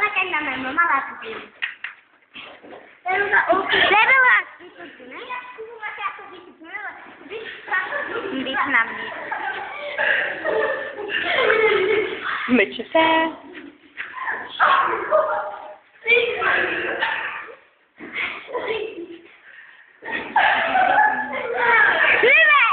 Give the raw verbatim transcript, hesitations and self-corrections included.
kayak nama mama lagi. Lebe lah. Hindi namin. Mycie se.